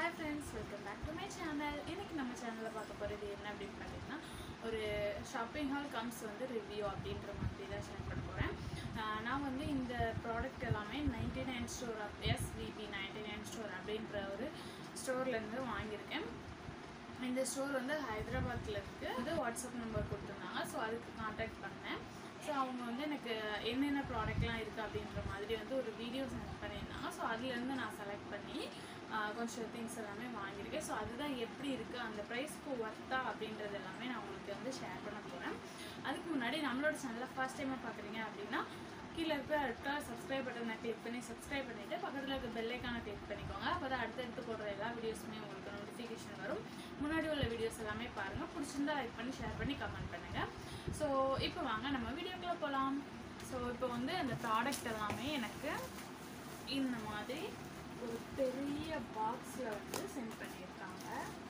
Hi friends, welcome back to my channel. இன்னைக்கு நம்ம சேனல்ல பார்க்க போறது என்ன அப்படினு பார்த்தீங்கன்னா ஒரு ஷாப்பிங் ஹால் கம்ஸ் வந்து ரிவ்யூ அப்படின்ற மாதிரி தான் ஷேர் பண்ண போறேன். நான் வந்து இந்த ப்ராடக்ட் எல்லாமே 99 ஸ்டோர் SVB 99 ஸ்டோர் அப்படின்ற ஒரு ஸ்டோர்ல இருந்து வாங்கியிருக்கேன். இந்த ஸ்டோர் வந்து ஹைதராபாத்ல இருக்கு. வந்து வாட்ஸ்அப் நம்பர் கொடுத்திருந்தாங்க. ஸோ அதுக்கு கான்டாக்ட் பண்ணேன். ஸோ அவங்க வந்து எனக்கு என்னென்ன ப்ராடக்ட்லாம் இருக்குது அப்படின்ற மாதிரி வந்து ஒரு வீடியோ சென்ட் பண்ணியிருந்தாங்க. ஸோ அதுலேருந்து நான் செலக்ட் பண்ணி கொஞ்சம் திங்ஸ் எல்லாமே வாங்கியிருக்கேன். ஸோ அதுதான் எப்படி இருக்குது, அந்த ப்ரைஸ்க்கு ஒர்த்தா அப்படின்றது எல்லாமே நான் உங்களுக்கு வந்து ஷேர் பண்ண போகிறேன். அதுக்கு முன்னாடி நம்மளோட சேனலில் ஃபர்ஸ்ட் டைமாக பார்க்குறீங்க அப்படின்னா கீழே இருக்க சப்ஸ்கிரைப் பட்டனை கிளிக் பண்ணி சப்ஸ்கிரைப் பண்ணிவிட்டு பக்கத்தில் இருக்க பெல் ஐக்கானை கிளிக் பண்ணிக்கோங்க. அப்போ தான் அடுத்தடுத்து போடுற எல்லா வீடியோஸுமே உங்களுக்கு நோட்டிஃபிகேஷன் வரும். முன்னாடி உள்ள வீடியோஸ் எல்லாமே பாருங்கள். பிடிச்சிருந்தா லைக் பண்ணி ஷேர் பண்ணி கமெண்ட் பண்ணுங்கள். ஸோ இப்போ வாங்க நம்ம வீடியோக்குள்ளே போகலாம். ஸோ இப்போ வந்து அந்த ப்ராடக்ட் எல்லாமே எனக்கு இந்த மாதிரி ஒரு பெரிய பாக்ஸில் வந்து சென்ட் பண்ணியிருக்காங்க.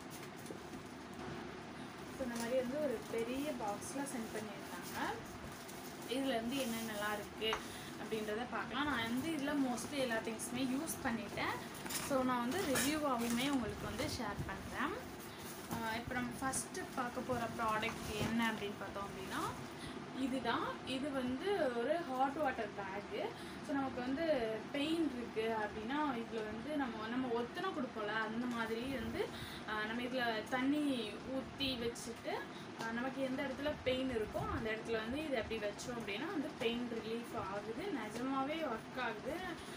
ஸோ இந்த மாதிரி வந்து ஒரு பெரிய பாக்ஸில் சென்ட் பண்ணியிருக்காங்க. இதில் வந்து என்னென்னலாம் இருக்குது அப்படின்றத பார்க்கலாம். நான் வந்து இதில் மோஸ்ட்லி எல்லா திங்ஸுமே யூஸ் பண்ணிட்டேன். ஸோ நான் வந்து ரிவ்யூவாகவுமே உங்களுக்கு வந்து ஷேர் பண்ணுறேன். இப்போ நம்ம ஃபஸ்ட்டு பார்க்க போகிற ப்ராடக்ட் என்ன அப்படின்னு பார்த்தோம் அப்படின்னா இதுதான். இது வந்து ஒரு ஹாட் வாட்டர் பேக்கு. ஸோ நமக்கு வந்து பெயின் இருக்குது அப்படின்னா இதில் வந்து நம்ம ஒத்தனை கொடுப்போம்ல, அந்த மாதிரி வந்து நம்ம இதில் தண்ணி ஊற்றி வச்சுட்டு நமக்கு எந்த இடத்துல பெயின் இருக்கோ அந்த இடத்துல வந்து இது அப்படி வச்சோம் அப்படின்னா வந்து பெயின் ரிலீஃப் ஆகுது. நிஜமாகவே ஒர்க் ஆகுது.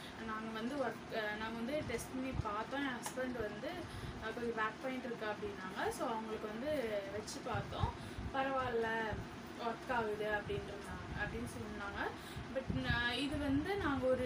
நாங்கள் வந்து டெஸ்ட் பண்ணி பார்த்தோம். என் ஹஸ்பண்ட் வந்து கொஞ்சம் பேக் பெயின் இருக்குது அப்படின்னாங்க. ஸோ அவங்களுக்கு வந்து வச்சு பார்த்தோம், பரவாயில்ல ஒர்க் ஆகுது அப்படின்னு சொன்னாங்க. பட் இது வந்து நாங்கள் ஒரு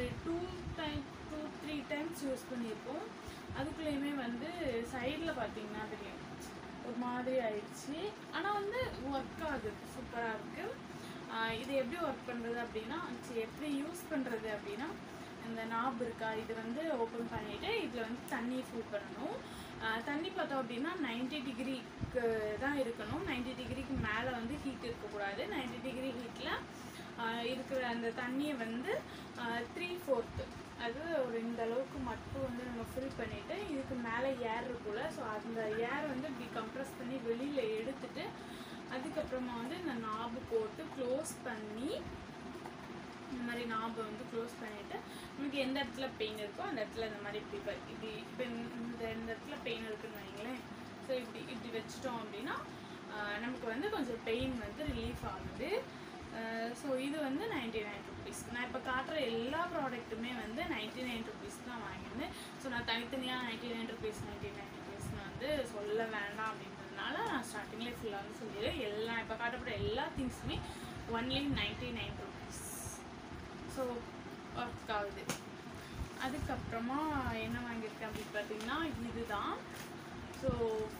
2-3 டைம்ஸ் யூஸ் பண்ணியிருக்கோம். அதுக்குள்ளேயுமே வந்து சைடில் பார்த்தீங்கன்னா தெரியும் ஒரு மாதிரி ஆயிடுச்சு. ஆனால் வந்து ஒர்க் ஆகுது, சூப்பராக இருக்குது. இது எப்படி ஒர்க் பண்ணுறது அப்படின்னா, எப்படி யூஸ் பண்ணுறது அப்படின்னா, இந்த நாப் இருக்கா, இது வந்து ஓப்பன் பண்ணிவிட்டு இதில் வந்து தண்ணி ஃபில் பண்ணணும். தண்ணி பார்த்தோம் அப்படின்னா 90 டிகிரிக்கு தான் இருக்கணும். 90 டிகிரிக்கு மேலே வந்து ஹீட் இருக்கக்கூடாது. 90 டிகிரி ஹீட்டில் இருக்கிற அந்த தண்ணியை வந்து 3/4 அது ஒரு இந்த அளவுக்கு மட்டும் வந்து நம்ம ஃபில் பண்ணிவிட்டு இதுக்கு மேலே ஏர் இருக்குல்ல, ஸோ அந்த ஏர் வந்து இப்படி கம்ப்ரெஸ் பண்ணி வெளியில் எடுத்துட்டு அதுக்கப்புறமா வந்து இந்த நாபு போட்டு க்ளோஸ் பண்ணி இந்த மாதிரி நாபை வந்து க்ளோஸ் பண்ணிவிட்டு நமக்கு எந்த இடத்துல பெயின் இருக்கோ அந்த இடத்துல இந்த மாதிரி இப்படி இப்போ இந்த இடத்துல பெயின் இருக்குன்னு வைங்களேன். ஸோ இப்படி வச்சுட்டோம் அப்படின்னா நமக்கு வந்து கொஞ்சம் பெயின் வந்து ரிலீஃப் ஆகுது. ஸோ இது வந்து 99 ருபீஸ். நான் இப்போ காட்டுற எல்லா ப்ராடக்ட்டுமே வந்து 99 ருபீஸ் தான் வாங்கியிருந்தேன். ஸோ நான் தனித்தனியாக 99 ருபீஸ்னு வந்து சொல்ல வேண்டாம் அப்படின்றதுனால நான் ஸ்டார்டிங்லேயே ஃபுல்லாக வந்து சொல்லிடுறேன். எல்லாம் இப்போ காட்டப்படுற எல்லா திங்ஸுமே ஒன்லி 99 ருபீஸ். ஸோ ஒர்க் ஆகுது. அதுக்கப்புறமா என்ன வாங்கியிருக்கேன் அப்படின்னு பார்த்தீங்கன்னா இதுதான். So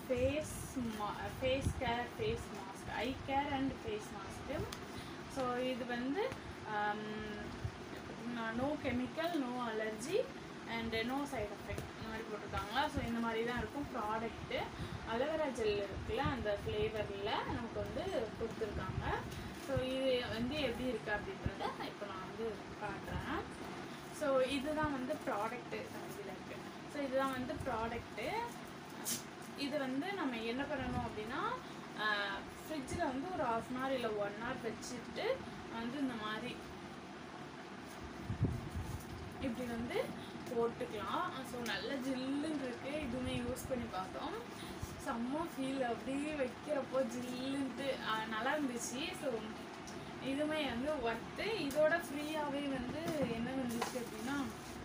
face care face mask, eye care and face mask. So இது வந்து no chemical, no allergy and no side effect இந்த மாதிரி போட்டிருக்காங்களா. ஸோ இந்த மாதிரி தான் இருக்கும் ப்ராடக்ட்டு. அலோவேரா ஜெல் இருக்குல்ல, அந்த ஃப்ளேவரில் நமக்கு வந்து கொடுத்துருக்காங்க. ஸோ இது வந்து எப்படி இருக்குது அப்படின்றத இப்போ நான் வந்து காட்டுறேன். ஸோ இதுதான் வந்து ப்ராடக்ட்டு இதில் இருக்குது. ஸோ இதுதான் வந்து ப்ராடக்ட்டு. இது வந்து நம்ம என்ன பண்ணணும் அப்படின்னா ஃப்ரிட்ஜில் வந்து ஒரு 1/2 hour இல்லை 1 hour வச்சுட்டு வந்து இந்த மாதிரி இப்படி வந்து போட்டுக்கலாம். ஸோ நல்ல ஜில்லுன்னு இருக்குது. இதுவுமே யூஸ் பண்ணி பார்த்தோம். செம்ம ஃபீல் அப்படியே வைக்கிறப்போ ஜில்லுன்ட்டு நல்லா இருந்துச்சு. ஸோ இதுவுமே வந்து ஒர்த்து. இதோட ஃப்ரீயாகவே வந்து என்ன வந்துச்சு அப்படின்னா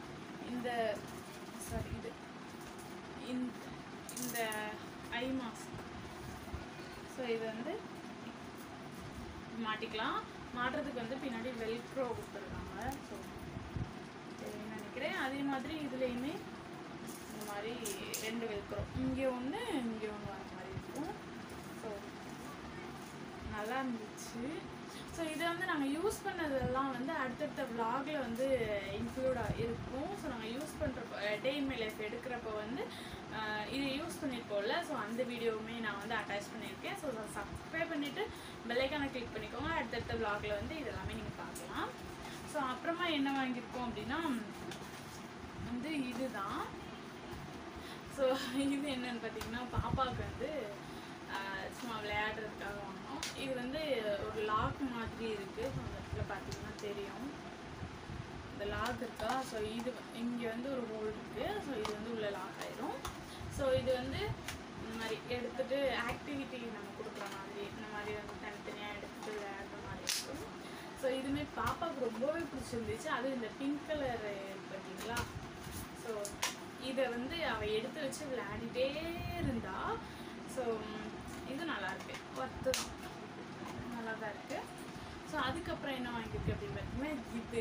இந்த ஐ மாஸ்க். ஸோ இது வந்து மாட்டிக்கலாம். மாட்டுறதுக்கு வந்து பின்னாடி வெல்க்ரோ கொடுத்துருக்காங்க. ஸோ சரின்னு நினைக்கிறேன். அதே மாதிரி இதுலேயுமே இந்த மாதிரி 2 வெல்க்ரோ, இங்கே ஒன்று இங்கே ஒன்று வர மாதிரி இருக்கும். ஸோ நல்லா இருந்துச்சு. ஸோ இதை வந்து நாங்கள் யூஸ் பண்ணதெல்லாம் வந்து அடுத்தடுத்த விலாகில் வந்து இன்க்ளூடாக இருக்கும். ஸோ நாங்கள் யூஸ் பண்ணுறப்போ டே இன் மை லைஃப் எடுக்கிறப்போ வந்து இதை யூஸ் பண்ணியிருக்கோம்ல, ஸோ அந்த வீடியோவுமே நான் வந்து அட்டாச் பண்ணியிருக்கேன். ஸோ சப்ஸ்கிரைப் பண்ணிவிட்டு பெல்லைக்கான கிளிக் பண்ணிக்கோங்க. அடுத்தடுத்த விலாகில் வந்து இதெல்லாமே நீங்கள் பார்க்கலாம். ஸோ அப்புறமா என்ன வாங்கியிருக்கோம் அப்படின்னா வந்து இதுதான். ஸோ ஸோ இது என்னன்னு பார்த்தீங்கன்னா பாப்பாவுக்கு வந்து சும்மா விளையாடுறதுக்காக வாங்கினோம். இது வந்து ஒரு லாக் மாதிரி இருக்குது. ஸோ அந்த இடத்துல பார்த்தீங்கன்னா தெரியும் இந்த லாக் இருக்கா. ஸோ இது இங்கே வந்து ஒரு ஹோல் இருக்குது. ஸோ இது வந்து உள்ள லாக் ஆயிரும். ஸோ இது வந்து இந்த மாதிரி எடுத்துகிட்டு ஆக்டிவிட்டி நம்ம கொடுக்குற மாதிரி இந்த மாதிரி வந்து தனித்தனியாக எடுத்துகிட்டு விளையாடுற மாதிரி இருக்கும். ஸோ இதுவுமே பாப்பாவுக்கு ரொம்பவே பிடிச்சிருந்துச்சு. அது இந்த பிங்க் கலர் பார்த்தீங்களா. ஸோ இதை வந்து அவள் எடுத்து வச்சு விளையாடிட்டே இருந்தா. ஸோ இது நல்லாயிருக்கு, ஒர்த்து தான், நல்லா தான் இருக்குது. ஸோ அதுக்கப்புறம் என்ன வாங்கியிருக்கு அப்படின்னு பார்த்தீங்கன்னா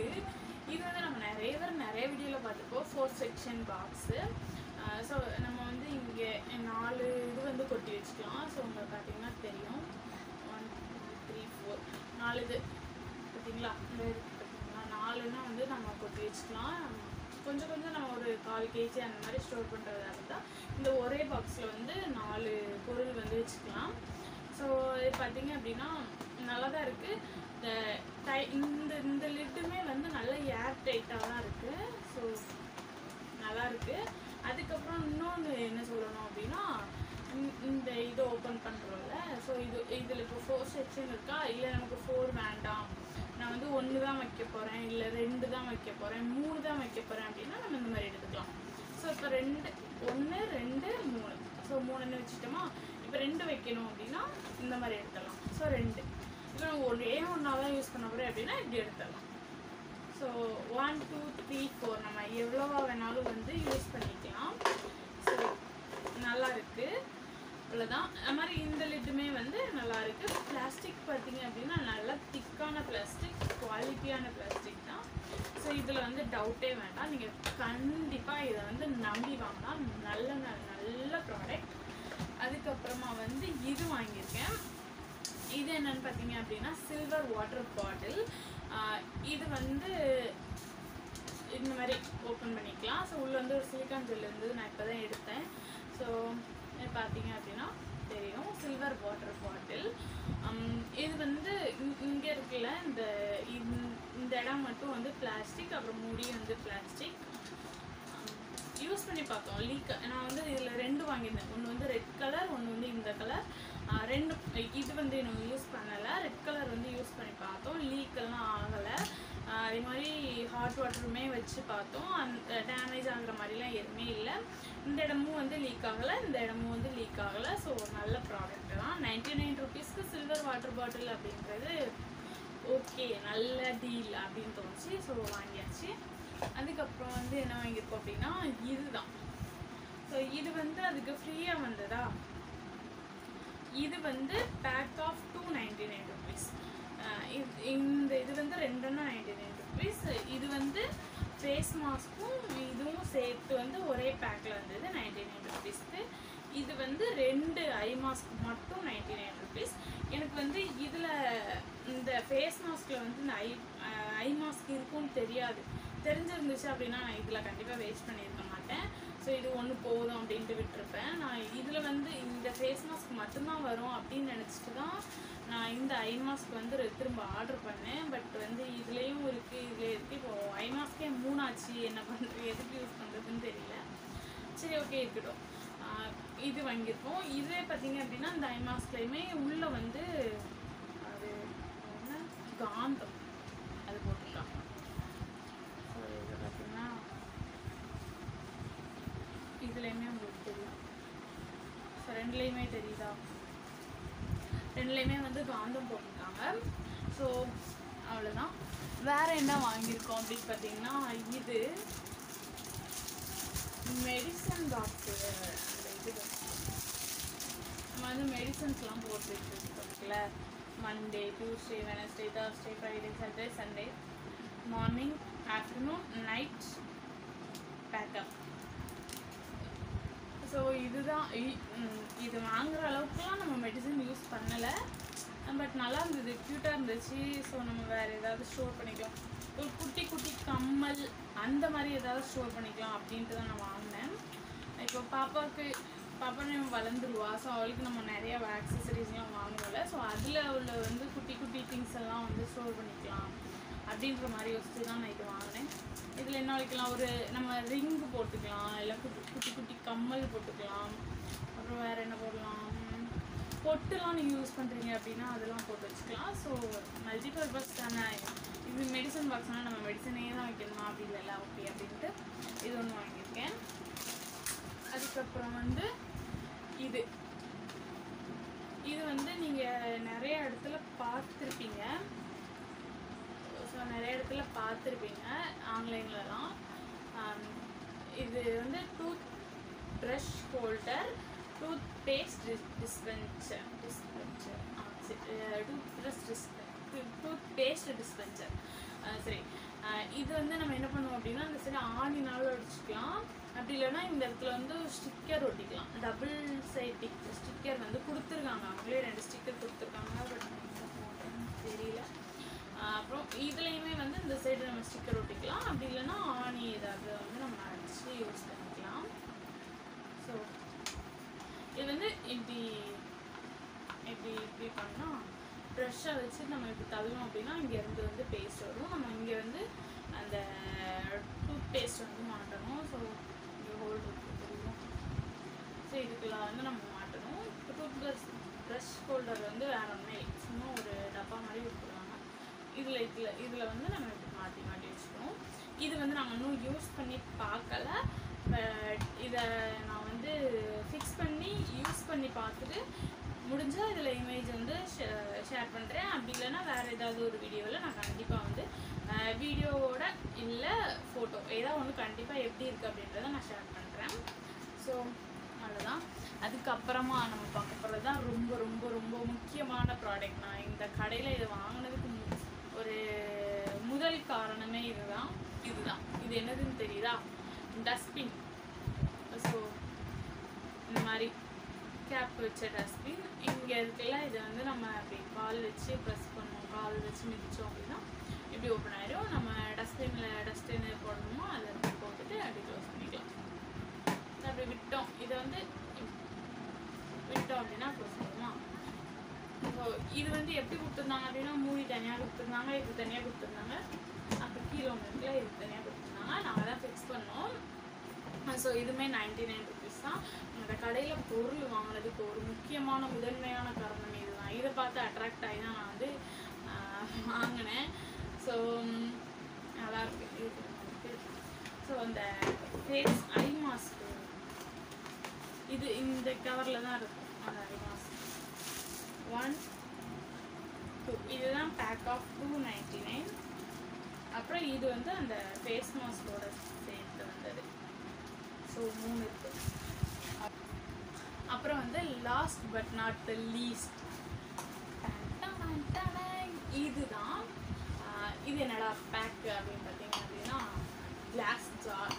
இது வந்து நம்ம நிறைய வீடியோவில் பார்த்துப்போம். 4 செக்ஷன் பாக்ஸு. ஸோ நம்ம வந்து இங்கே 4 இது வந்து கொட்டி வச்சுக்கலாம். ஸோ உங்களுக்கு பார்த்தீங்கன்னா தெரியும் 1 2 3 4 4 இது பார்த்தீங்களா. இந்த இதுக்கு பார்த்தீங்களா 4ன்னா வந்து நம்ம கொட்டி வச்சுக்கலாம். கொஞ்சம் நம்ம ஒரு 1/4 kg அந்த மாதிரி ஸ்டோர் பண்ணுறதா இருந்தால் இந்த ஒரே பாக்ஸில் வந்து 4 பொருள் வந்து வச்சுக்கலாம். ஸோ இது பார்த்தீங்க அப்படின்னா நல்லா தான் இருக்குது. இந்த லிட்டுமே வந்து நல்ல ஏர் டைட்டாக தான் இருக்குது. ஸோ நல்லா இருக்குது. அதுக்கப்புறம் இன்னொன்று என்ன சொல்லணும் அப்படின்னா இந்த இதை ஓப்பன் பண்ணுறோம்ல. ஸோ இதில் இப்போ 4 செக்ஷன் இருக்கா. இல்லை நமக்கு 4 வேண்டாம், நான் வந்து 1 தான் வைக்க போகிறேன், இல்லை 2 தான் வைக்க போகிறேன், 3 தான் வைக்க போகிறேன் அப்படின்னா நம்ம இந்த மாதிரி எடுத்துக்கலாம். ஸோ இப்போ 1 2 3 ஸோ 3ன்னு வச்சுட்டோமா. இப்போ 2 வைக்கணும் அப்படின்னா இந்த மாதிரி எடுத்துடலாம். ஸோ 2 இப்போ நம்ம ஒன்றா தான் யூஸ் பண்ண போகிறேன் அப்படின்னா இப்படி எடுத்துடலாம். ஸோ 1 2 3 4 நம்ம எவ்வளோவா வேணாலும் வந்து யூஸ் பண்ணிக்கலாம். ஸோ நல்லா இருக்குது. அவ்வளோதான். அது மாதிரி இந்த லிட்டுமே வந்து நல்லா இருக்குது. பிளாஸ்டிக் பார்த்தீங்க அப்படின்னா நல்லா திக்கான பிளாஸ்டிக், குவாலிட்டியான பிளாஸ்டிக் தான். ஸோ இதில் வந்து டவுட்டே வேண்டாம். நீங்கள் கண்டிப்பாக இதை வந்து நம்பி வாங்கினா நல்ல ப்ராடக்ட். அதுக்கப்புறமா வந்து இது வாங்கியிருக்கேன். இது என்னன்னு பார்த்தீங்க அப்படின்னா சில்வர் வாட்டர் பாட்டில். இது வந்து இந்த மாதிரி ஓப்பன் பண்ணிக்கலாம். ஸோ உள்ளே வந்து ஒரு சிலிக்கான் ஜெல் இருந்தது, நான் இப்போ தான் எடுத்தேன். ஸோ பார்த்தீங்க அப்படின்னா தெரியும் சில்வர் வாட்டர் பாட்டில். இது வந்து இங்கே இருக்குல்ல இந்த இடம் மட்டும் வந்து பிளாஸ்டிக், அப்புறம் மூடி வந்து பிளாஸ்டிக். யூஸ் பண்ணி பார்த்தோம் லீக். நான் வந்து இதில் 2 வாங்கியிருந்தேன். ஒன்று வந்து ரெட் கலர், ஒன்று வந்து இந்த கலர். 2 இது வந்து இன்னும் யூஸ் பண்ணலை. ரெட் கலர் வந்து யூஸ் பண்ணி பார்த்தோம், லீக்கெல்லாம் ஆகலை. அதே மாதிரி ஹாட் வாட்டருமே வச்சு பார்த்தோம், அந்த டேமேஜ் ஆகிற மாதிரிலாம் எதுவுமே இல்லை. இந்த இடமும் வந்து லீக் ஆகலை, இந்த இடமும் வந்து லீக் ஆகலை. ஸோ நல்ல ப்ராடக்ட் தான். 99 ருபீஸ்க்கு சில்வர் வாட்டர் பாட்டில் அப்படின்றது ஓகே, நல்ல டீல் அப்படின்னு தோணுச்சு. ஸோ வாங்கியாச்சு. அதுக்கப்புறம் வந்து என்ன வாங்கியிருக்கோம் அப்படின்னா இதுதான். ஸோ இது வந்து அதுக்கு ஃப்ரீயாக வந்ததா. இது வந்து பேக் ஆஃப் 299 ருபீஸ். இந்த இது வந்து 299 ருபீஸ். இது வந்து ஃபேஸ் மாஸ்க்கும் இதுவும் சேர்த்து வந்து ஒரே பேக்கில் வந்தது 99 ருபீஸ்க்கு. இது வந்து 2 ஐ மாஸ்க் மட்டும் 99 ருபீஸ். எனக்கு வந்து இதில் இந்த ஃபேஸ் மாஸ்கில் வந்து இந்த ஐ மாஸ்க் இருக்கும்னு தெரிஞ்சிருந்துச்சு அப்படின்னா நான் இதில் கண்டிப்பாக வேஸ்ட் பண்ணியிருக்க மாட்டேன். ஸோ இது ஒன்று போதும் அப்படின்ட்டு விட்டுருப்பேன். நான் இதில் வந்து இந்த ஃபேஸ் மாஸ்க் மட்டும்தான் வரும் அப்படின்னு நினச்சிட்டு தான் நான் இந்த ஐ மாஸ்க் வந்து திரும்ப ஆர்டர் பண்ணேன். பட் வந்து இதுலேயும் இருக்குது, இதில் இருக்குது. இப்போது ஐ மாஸ்க்கே 3 ஆச்சு, என்ன பண்ணுறது, எதுக்கு யூஸ் பண்ணுறதுன்னு தெரியல. சரி ஓகே இருக்கட்டும். இது வாங்கியிருக்கோம். இதுவே பார்த்தீங்க அப்படின்னா இந்த ஐ மாஸ்க்லேயுமே உள்ளே வந்து அது என்ன காந்தம் அது போட்டிருக்காங்க. ஸோ இது பார்த்தீங்கன்னா இதுலேயுமே உங்களுக்கு தெரியும். ஸோ 2லேயுமே தெரியுதா, 2லேயுமே வந்து காந்தம் போட்டிருக்காங்க. ஸோ அவ்வளோதான். வேறு என்ன வாங்கியிருக்கோம் அப்படின்னு பார்த்தீங்கன்னா இது மெடிசன் பாக்ஸு. அந்த இது நம்ம வந்து மெடிசன்ஸ்லாம் போட்டு வச்சுருக்கோம்ல. Monday, Tuesday, Wednesday, Thursday, Friday, Saturday, Sunday, morning, afternoon, night backup. So இதுதான். இது வாங்குகிற அளவுக்குலாம் நம்ம மெடிசன் யூஸ் பண்ணலை. பட் நல்லா இருந்தது, க்யூட்டாக இருந்துச்சு. ஸோ நம்ம வேறு ஏதாவது ஸ்டோர் பண்ணிக்கலாம், ஒரு குட்டி குட்டி கம்மல் அந்த மாதிரி ஏதாவது ஸ்டோர் பண்ணிக்கலாம் அப்படின்ட்டு தான் நான் வாங்கினேன். இப்போ பாப்பா வளர்ந்துருவா. ஸோ அவளுக்கு நம்ம நிறையா ஆக்சசரிஸ்லாம் வாங்குவோம்ல. ஸோ அதில் உள்ள வந்து குட்டி குட்டி திங்ஸ் எல்லாம் வந்து ஸ்டோர் பண்ணிக்கலாம் அப்படின்ற மாதிரி யோசிச்சு தான் நான் இது வாங்கினேன். இதில் என்ன வைக்கலாம், ஒரு நம்ம ரிங்கு போட்டுக்கலாம், இல்லை குட்டி குட்டி கம்மல் போட்டுக்கலாம். அப்புறம் வேறு என்ன போடலாம், பொட்டுலாம் நீங்கள் யூஸ் பண்ணுறீங்க அப்படின்னா அதெல்லாம் போட்டு வச்சுக்கலாம். ஸோ மல்டிபர்பஸ் தானே. இது மெடிசன் பாக்ஸ்னால் நம்ம மெடிசனே தான் வைக்கணுமா அப்படி இல்லைல்ல, ஓகே அப்படின்ட்டு இது ஒன்று வாங்கியிருக்கேன். அதுக்கப்புறம் வந்து இது வந்து நீங்கள் நிறைய இடத்துல பார்த்துருப்பீங்க. ஸோ நிறைய இடத்துல பார்த்துருப்பீங்க ஆன்லைன்லலாம். இது வந்து tooth brush holder, tooth paste dispenser, tooth paste dispenser. சரி, இது வந்து நம்ம என்ன பண்ணுவோம் அப்படின்னா இந்த சைடு ஆணினாலும் அடிச்சுக்கலாம், அப்படி இல்லைன்னா இந்த இடத்துல வந்து ஸ்டிக்கர் ஒட்டிக்கலாம். டபுள் சைட் ஸ்டிக்கர் வந்து கொடுத்துருக்காங்க, அவங்களே 2 ஸ்டிக்கர் கொடுத்துருக்காங்க, பட் தெரியல. அப்புறம் இதுலேயுமே வந்து இந்த சைடு நம்ம ஸ்டிக்கர் ஒட்டிக்கலாம், அப்படி இல்லைன்னா ஆணி ஏதாவது வந்து நம்ம அடிச்சு யூஸ் பண்ணிக்கலாம். ஸோ இது வந்து இப்படி பண்ணால் ப்ரெஷ்ஷை வச்சு நம்ம இப்படி தள்ளணும் அப்படின்னா இங்கேருந்து வந்து பேஸ்ட் வரும். நம்ம இங்கே வந்து அந்த டூத் பேஸ்ட் வந்து மாட்டணும். ஸோ இங்கே ஹோல்டு இருக்குது தெரியும். ஸோ இதுக்குள்ள வந்து நம்ம மாட்டணும். டூத் ப்ரஷ் ஹோல்டர் வந்து வேறு ஒன்றுமே சும்மா ஒரு டப்பா மாதிரி கொடுத்துருவாங்க. இதில் வந்து நம்ம இப்படி மாட்டி வச்சுக்கணும். இது வந்து நாங்கள் இன்னும் யூஸ் பண்ணி பார்க்கல, பட் இதை நான் வந்து ஃபிக்ஸ் பண்ணி யூஸ் பண்ணி பார்த்துட்டு முடிஞ்சால் இதில் இமேஜ் வந்து ஷேர் பண்ணுறேன். அப்படி இல்லைன்னா வேறு ஏதாவது ஒரு வீடியோவில் நான் கண்டிப்பாக வந்து வீடியோவோட இல்லை ஃபோட்டோ ஏதாவது ஒன்று கண்டிப்பாக எப்படி இருக்குது அப்படின்றத நான் ஷேர் பண்ணுறேன். ஸோ அவ்வளோதான். அதுக்கப்புறமா நம்ம பார்க்க போகிறது தான் ரொம்ப ரொம்ப ரொம்ப முக்கியமான ப்ராடக்ட். நான் இந்த கடையில் இதை வாங்கினதுக்கு ஒரு முதல் காரணமே இதுதான். இது என்னதுன்னு தெரியுதா? டஸ்ட்பின். ஸோ இந்த மாதிரி கேப் வச்ச டஸ்ட்பின் இங்கே இருக்குல்ல, இதை வந்து நம்ம அப்படி கால் வச்சு ப்ரெஸ் பண்ணுவோம், கால் வச்சு மிதித்தோம் அப்படின்னா இப்படி ஓப்பன் ஆகிடும். நம்ம டஸ்ட்பினில் டஸ்ட் என்ன போடணுமோ அதை அப்படி போட்டுட்டு அப்படி க்ளோஸ் பண்ணிக்கலாம். அப்படி விட்டோம், இதை வந்து விட்டோம் அப்படின்னா க்ளோஸ் பண்ணுவோம். ஸோ இது வந்து எப்படி கொடுத்துருந்தாங்க அப்படின்னா மூடி தனியாக கொடுத்துருந்தாங்க, இது தனியாக கொடுத்துருந்தாங்க, அப்புறம் கீழே ஒன்று இருக்குல்ல இது தனியாக கொடுத்துருந்தாங்க. நாங்கள் தான் ஃபிக்ஸ் பண்ணோம். ஸோ இதுவுமே 99 rupees தான். இந்த கடையில் பொருள் வாங்கினதுக்கு ஒரு முக்கியமான முதன்மையான காரணம் இதுதான். இதை பார்த்து அட்ராக்ட் ஆகி தான் நான் வந்து வாங்கினேன். ஸோ நல்லாயிருக்கு இது. ஸோ அந்த ஃபேஸ் ஐ மாஸ்க்கு இது இந்த கவரில் தான் இருக்கும். அந்த ஐ மாஸ்க் 1 2 இதுதான் பேக் ஆஃப் 299. அப்புறம் இது வந்து அந்த ஃபேஸ் மாஸ்கோட சேர்த்து வந்தது. ஸோ 3 இருக்குது. அப்புறம் வந்து last but not the least இதுதான். இது என்னடா பேக்கு அப்படின்னு பார்த்தீங்க அப்படின்னா கிளாஸ் ஜார்.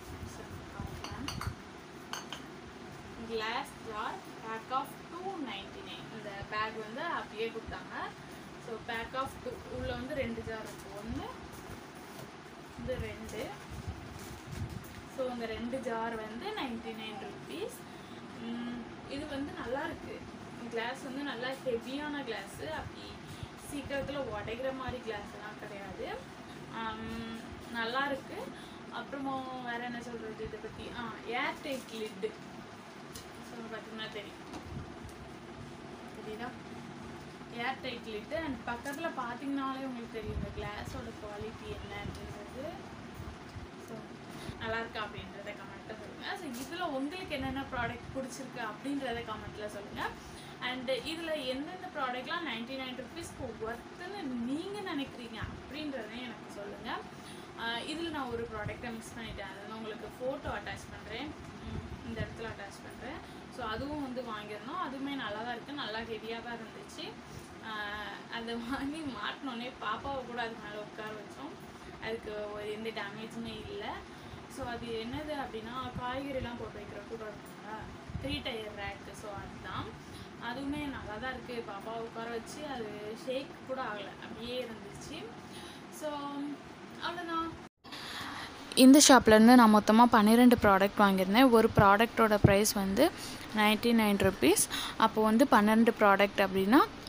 Back of 299. இந்த பேக் வந்து அப்படியே கொடுத்தாங்க. ஸோ பேக் ஆஃப் 2 உள்ள வந்து 2 ஜார் இருக்குது. 1 இது 2. ஸோ இந்த 2 ஜார் வந்து 99 rupees. இது வந்து நல்லா இருக்குது. கிளாஸ் வந்து நல்லா ஹெவியான கிளாஸு, அப்படி சீக்கிரத்தில் உடைக்கிற மாதிரி கிளாஸ்லாம் கிடையாது. நல்லா இருக்குது. அப்புறமா வேறு என்ன சொல்கிறது இதை பற்றி, ஏர் டைட் லிட்டு. ஸோ பார்த்தீங்கன்னா தெரியுதா, ஏர் டைட் லிட்டு. அண்ட் பக்கத்தில் பார்த்தீங்கன்னாலே உங்களுக்கு தெரியும் இந்த கிளாஸோட குவாலிட்டி என்ன அப்படின்றது. ஸோ நல்லாயிருக்கா அப்படின்றத கமெண்ட்டில் சொல்லுங்கள். ஸோ இதில் உங்களுக்கு என்னென்ன ப்ராடக்ட் பிடிச்சிருக்கு அப்படின்றத கமெண்ட்டில் சொல்லுங்கள். அண்டு இதில் எந்தெந்த ப்ராடக்ட்லாம் 99 rupeesக்கு ஒர்த்துன்னு நீங்கள் நினைக்கிறீங்க அப்படின்றதையும் எனக்கு சொல்லுங்கள். இதில் நான் ஒரு ப்ராடக்டை மிஸ் பண்ணிட்டேன், அதை உங்களுக்கு ஃபோட்டோ அட்டாச் பண்ணுறேன், இந்த இடத்துல அட்டாச் பண்ணுறேன். ஸோ அதுவும் வந்து வாங்கியிருந்தோம். அதுவுமே நல்லா தான் இருக்குது, நல்லா ஹெவியாக தான் இருந்துச்சு. அதை வாங்கி மாட்டினோடனே பாப்பாவை கூட அது மேலே உட்கார வச்சோம். அதுக்கு எந்த டேமேஜுமே இல்லை. ஸோ அது என்னது அப்படின்னா காய்கறிலாம் போட்டு வைக்கிற கூட இருக்குங்களா 3 டயர் ரேக்கு. ஸோ அதுதான், அதுவுமே நல்லா தான் இருக்குது. பாப்பாவை உட்கார வச்சு அது ஷேக் கூட ஆகலை, அப்படியே இருந்துச்சு. ஸோ அவ்வளோதான். இந்த ஷாப்லேருந்து நான் மொத்தமாக 12 ப்ராடக்ட் வாங்கியிருந்தேன். ஒரு ப்ராடக்டோட ப்ரைஸ் வந்து 99 rupees. அப்போது வந்து 12 ப்ராடக்ட் அப்படின்னா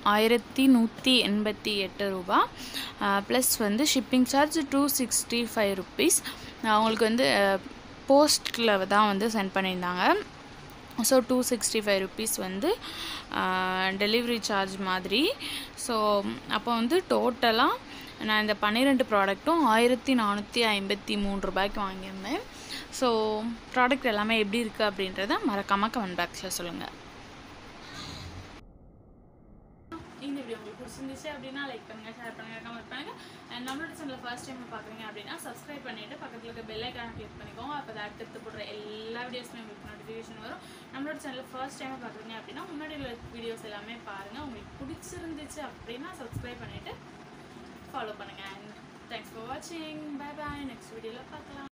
1188 ரூபா ப்ளஸ் வந்து ஷிப்பிங் சார்ஜ் 265 ருபீஸ். அவங்களுக்கு வந்து போஸ்ட்டில் தான் வந்து சென்ட் பண்ணியிருந்தாங்க. ஸோ 265 ருபீஸ் வந்து டெலிவரி சார்ஜ் மாதிரி. ஸோ அப்போ வந்து டோட்டலாக நான் இந்த 12 ப்ராடக்ட்டும் 1453 ரூபாய்க்கு வாங்கியிருந்தேன். ஸோ ப்ராடக்ட் எல்லாமே எப்படி இருக்குது அப்படின்றத மறக்காமல் கமெண்ட் பாக்ஸில் சொல்லுங்கள். இந்த வீடியோ உங்களுக்கு பிடிச்சிருந்துச்சு அப்படின்னா லைக் பண்ணுங்கள், ஷேர் பண்ணுங்கள், கமெண்ட் பண்ணுங்கள். அண்ட் நம்மளோட சேனலில் ஃபர்ஸ்ட் டைம் பார்க்குறீங்க அப்படின்னா சப்ஸ்கிரைப் பண்ணிவிட்டு பக்கத்தில் இருக்க பெல் ஐக்கானை கிளிக் பண்ணிக்கோங்க. அப்போ அதை அடுத்தடுத்து போடுற எல்லா வீடியோஸுமே உங்களுக்கு நோட்டிஃபிகேஷன் வரும். நம்மளோட சேனலில் ஃபர்ஸ்ட் டைம் பார்க்குறீங்க அப்படின்னா முன்னாடி உள்ள வீடியோஸ் எல்லாமே பாருங்கள். உங்களுக்கு பிடிச்சிருந்துச்சு அப்படின்னா சப்ஸ்கிரைப் பண்ணிவிட்டு ஃபாலோ பண்ணுங்கள். அண்ட் தேங்க்ஸ் ஃபார் வாட்சிங். Bye bye. நெக்ஸ்ட் வீடியோவில் பார்க்கலாம்.